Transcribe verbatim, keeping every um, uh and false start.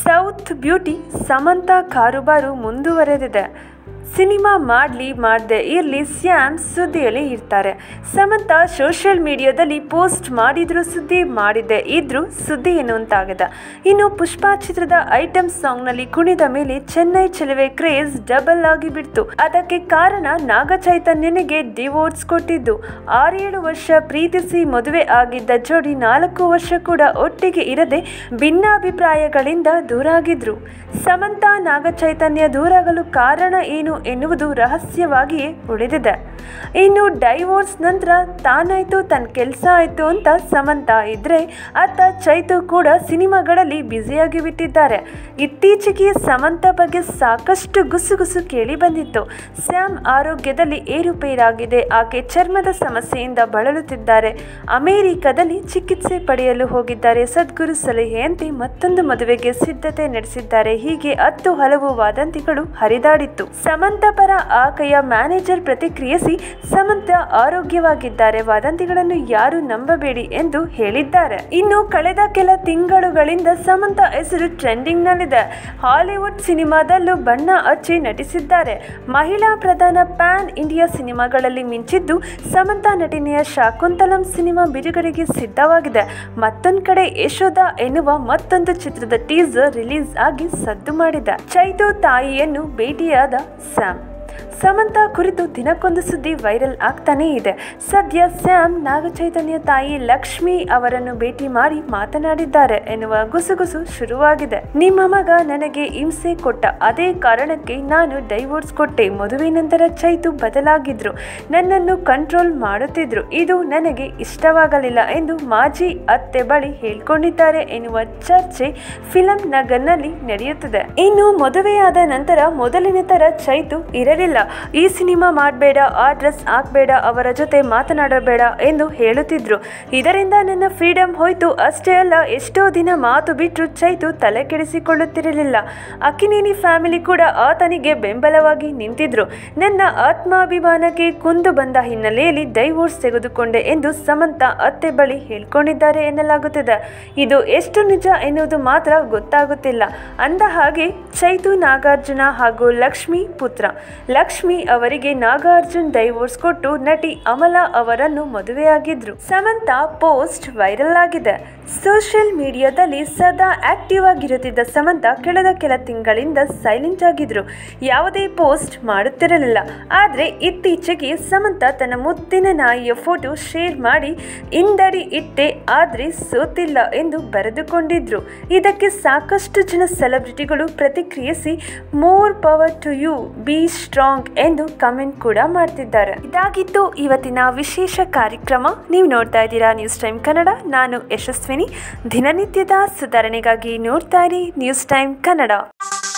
South beauty Samantha ಕಾರುಬಾರು ಮುಂದುವರೆದಿದೆ. Cinema ಮಾಡಲಿ ಮಾಡದೆ ಇರಲಿ ಸ್ಯಾಮ್ ಸುದ್ದಿಯಲ್ಲಿ ಇರ್ತಾರೆ. ಸಮಂತಾ ಸೋಷಿಯಲ್ ಮೀಡಿಯಾದಲ್ಲಿ ಪೋಸ್ಟ್ ಮಾಡಿದ್ರು ಸುದ್ದಿ, ಮಾಡಿದ್ದೆ ಇದ್ರೂ ಸುದ್ದಿ ಎನ್ನುವಂತಾಗಿದೆ. ಇನ್ನು ಪುಷ್ಪ ಚಿತ್ರದ ಐಟಮ್ ಸಾಂಗ್ನಲ್ಲಿ ಕುಣಿದ ಮೇಲೆ ಚೆನ್ನೈ ಚೆಲುವೆ ಕ್ರೇಜ್ ಡಬಲ್ ಆಗಿ ಬಿಡ್ತು. ಅದಕ್ಕೆ ಕಾರಣ ನಾಗ ಚೈತನ್ಯನಿಗೆ ಡಿವೋರ್ಸ್ ಕೊಟ್ಟಿದ್ದು. ಆರೇಳು ವರ್ಷ ಪ್ರೀತಿಸಿ ಮದುವೆ ಆಗಿದ್ದ ಜೋಡಿ ನಾಲ್ಕು ವರ್ಷ ಕೂಡ ಒಟ್ಟಿಗೆ ಇರದೆ ಭಿನ್ನಾಭಿಪ್ರಾಯಗಳಿಂದ ದೂರಾಗಿದ್ರು. ಸಮಂತಾ ನಾಗ ಚೈತನ್ಯ ದೂರಾಗಲು ಕಾರಣ ಏನು ಎನ್ನುವುದು ರಹಸ್ಯವಾಗಿಯೇ ಉಳಿದಿದೆ. ಇನ್ನು ಡೈವೋರ್ಸ್ ನಂತರ ತಾನಾಯ್ತು ತನ್ನ ಕೆಲಸ ಆಯ್ತು ಅಂತ ಸಮಂತಾ ಇದ್ರೆ, ಅತ್ತ ಚೈತು ಕೂಡ ಸಿನಿಮಾಗಳಲ್ಲಿ ಬ್ಯುಸಿಯಾಗಿ ಬಿಟ್ಟಿದ್ದಾರೆ. ಇತ್ತೀಚೆಗೆ ಸಮಂತಾ ಬಗ್ಗೆ ಸಾಕಷ್ಟು ಗುಸುಗುಸು ಕೇಳಿ ಬಂದಿತ್ತು. ಸ್ಯಾಮ್ ಆರೋಗ್ಯದಲ್ಲಿ ಏರುಪೇರಾಗಿದೆ, ಆಕೆ ಚರ್ಮದ ಸಮಸ್ಯೆಯಿಂದ ಬಳಲುತ್ತಿದ್ದಾರೆ, ಅಮೆರಿಕದಲ್ಲಿ ಚಿಕಿತ್ಸೆ ಪಡೆಯಲು ಹೋಗಿದ್ದಾರೆ, ಸದ್ಗುರು ಸಲಹೆಯಂತೆ ಮತ್ತೊಂದು ಮದುವೆಗೆ ಸಿದ್ಧತೆ ನಡೆಸಿದ್ದಾರೆ. ಹೀಗೆ ಹತ್ತು ಹಲವು ವದಂತಿಗಳು ಹರಿದಾಡಿತ್ತು. ಸಮಂತಾ ಪರ ಆಕೆಯ ಮ್ಯಾನೇಜರ್ ಪ್ರತಿಕ್ರಿಯಿಸಿ, ಸಮಂತಾ ಆರೋಗ್ಯವಾಗಿದ್ದಾರೆ, ವದಂತಿಗಳನ್ನು ಯಾರು ನಂಬಬೇಡಿ ಎಂದು ಹೇಳಿದ್ದಾರೆ. ಇನ್ನು ಕಳೆದ ಕೆಲ ತಿಂಗಳುಗಳಿಂದ ಸಮಂತಾ ಹೆಸರು ಟ್ರೆಂಡಿಂಗ್ ನಲ್ಲಿದೆ. ಹಾಲಿವುಡ್ ಸಿನಿಮಾದಲ್ಲೂ ಬಣ್ಣ ಹಚ್ಚಿ ನಟಿಸಿದ್ದಾರೆ. ಮಹಿಳಾ ಪ್ರಧಾನ ಪ್ಯಾನ್ ಇಂಡಿಯಾ ಸಿನಿಮಾಗಳಲ್ಲಿ ಮಿಂಚಿದ್ದು ಸಮಂತಾ ನಟನೆಯ ಶಾಕುಂತಲಂ ಸಿನಿಮಾ ಬಿಡುಗಡೆಗೆ ಸಿದ್ಧವಾಗಿದೆ. ಮತ್ತೊಂದು ಕಡೆ ಯಶೋಧ ಎನ್ನುವ ಮತ್ತೊಂದು ಚಿತ್ರದ ಟೀಸರ್ ರಿಲೀಸ್ ಆಗಿ ಸದ್ದು ಮಾಡಿದೆ. ಚೈತು ತಾಯಿಯನ್ನು ಭೇಟಿಯಾದ ಸ್ಯಾಮ್. ಸಮಂತಾ ಕುರಿತು ದಿನಕ್ಕೊಂದು ಸುದ್ದಿ ವೈರಲ್ ಆಗ್ತಾನೇ ಇದೆ. ಸದ್ಯ ಸ್ಯಾಮ್ ನಾಗ ಚೈತನ್ಯ ತಾಯಿ ಲಕ್ಷ್ಮಿ ಅವರನ್ನು ಭೇಟಿ ಮಾಡಿ ಮಾತನಾಡಿದ್ದಾರೆ ಎನ್ನುವ ಗುಸುಗುಸು ಶುರುವಾಗಿದೆ. ನಿಮ್ಮ ಮಗ ನನಗೆ ಹಿಂಸೆ ಕೊಟ್ಟ, ಅದೇ ಕಾರಣಕ್ಕೆ ನಾನು ಡೈವೋರ್ಸ್ ಕೊಟ್ಟೆ. ಮದುವೆ ನಂತರ ಚೈತು ಬದಲಾಗಿದ್ರು, ನನ್ನನ್ನು ಕಂಟ್ರೋಲ್ ಮಾಡುತ್ತಿದ್ರು, ಇದು ನನಗೆ ಇಷ್ಟವಾಗಲಿಲ್ಲ ಎಂದು ಮಾಜಿ ಅತ್ತೆ ಬಳಿ ಹೇಳ್ಕೊಂಡಿದ್ದಾರೆ ಎನ್ನುವ ಚರ್ಚೆ ಫಿಲಂ ನಗರ್ನಲ್ಲಿ ನಡೆಯುತ್ತದೆ. ಇನ್ನು ಮದುವೆಯಾದ ನಂತರ ಮೊದಲಿನ ತರ ಚೈತು ಇರಲಿಲ್ಲ. ಈ ಸಿನಿಮಾ ಮಾಡಬೇಡ, ಆ ಡ್ರೆಸ್ ಹಾಕಬೇಡ, ಅವರ ಜೊತೆ ಮಾತನಾಡಬೇಡ ಎಂದು ಹೇಳುತ್ತಿದ್ರು. ಇದರಿಂದ ನನ್ನ ಫ್ರೀಡಮ್ ಹೋಯ್ತು. ಅಷ್ಟೇ ಅಲ್ಲ, ಎಷ್ಟೋ ದಿನ ಮಾತು ಬಿಟ್ಟರು ಚೈತು ತಲೆ ಕೆಡಿಸಿಕೊಳ್ಳುತ್ತಿರಲಿಲ್ಲ. ಅಕ್ಕಿನೇನಿ ಫ್ಯಾಮಿಲಿ ಕೂಡ ಆತನಿಗೆ ಬೆಂಬಲವಾಗಿ ನಿಂತಿದ್ರು. ನನ್ನ ಆತ್ಮಾಭಿಮಾನಕ್ಕೆ ಕುಂದು ಬಂದ ಹಿನ್ನೆಲೆಯಲ್ಲಿ ಡೈವೋರ್ಸ್ ತೆಗೆದುಕೊಂಡೆ ಎಂದು ಸಮಂತಾ ಅತ್ತೆ ಬಳಿ ಹೇಳ್ಕೊಂಡಿದ್ದಾರೆ ಎನ್ನಲಾಗುತ್ತಿದೆ. ಇದು ಎಷ್ಟು ನಿಜ ಎನ್ನುವುದು ಮಾತ್ರ ಗೊತ್ತಾಗುತ್ತಿಲ್ಲ. ಅಂದ ಹಾಗೆ ಚೈತು ನಾಗಾರ್ಜುನ ಹಾಗೂ ಲಕ್ಷ್ಮಿ ಪುತ್ರ. ಲಕ್ಷ್ಮಿ ಅವರಿಗೆ ನಾಗಾರ್ಜುನ್ ಡೈವೋರ್ಸ್ ಕೊಟ್ಟು ನಟಿ ಅಮಲಾ ಅವರನ್ನು ಮದುವೆಯಾಗಿದ್ರು. ಸಮಂತಾ ಪೋಸ್ಟ್ ವೈರಲ್ ಆಗಿದೆ. ಸೋಷಿಯಲ್ ಮೀಡಿಯಾದಲ್ಲಿ ಸದಾ ಆಕ್ಟಿವ್ ಆಗಿರುತ್ತಿದ್ದ ಸಮಂತಾ ಕಳೆದ ಕೆಲ ತಿಂಗಳಿಂದ ಸೈಲೆಂಟ್ ಆಗಿದ್ರು. ಯಾವುದೇ ಪೋಸ್ಟ್ ಮಾಡುತ್ತಿರಲಿಲ್ಲ. ಆದರೆ ಇತ್ತೀಚೆಗೆ ಸಮಂತಾ ತನ್ನ ಮುದ್ದಿನ ನಾಯಿಯ ಫೋಟೋ ಶೇರ್ ಮಾಡಿ, ಇಂದಡಿ ಇಟ್ಟೆ ಆದ್ರೆ ಸೋತಿಲ್ಲ ಎಂದು ಬರೆದುಕೊಂಡಿದ್ರು. ಇದಕ್ಕೆ ಸಾಕಷ್ಟು ಜನ ಸೆಲೆಬ್ರಿಟಿಗಳು ಪ್ರತಿಕ್ರಿಯಿಸಿ more power to you, be strong ಎಂದು ಕಮೆಂಟ್ ಕೂಡ ಮಾಡ್ತಿದ್ದಾರೆ. ಇದಾಗಿತ್ತು ಇವತ್ತಿನ ವಿಶೇಷ ಕಾರ್ಯಕ್ರಮ. ನೀವು ನೋಡ್ತಾ ಇದ್ದೀರಾ ನ್ಯೂಸ್ ಟೈಮ್ ಕನ್ನಡ. ನಾನು ಯಶಸ್ವಿನಿ. ದಿನನಿತ್ಯದ ಸುಧಾರಣೆಗಾಗಿ ನೋಡ್ತಾ ಇರಿ ನ್ಯೂಸ್ ಟೈಮ್ ಕನ್ನಡ.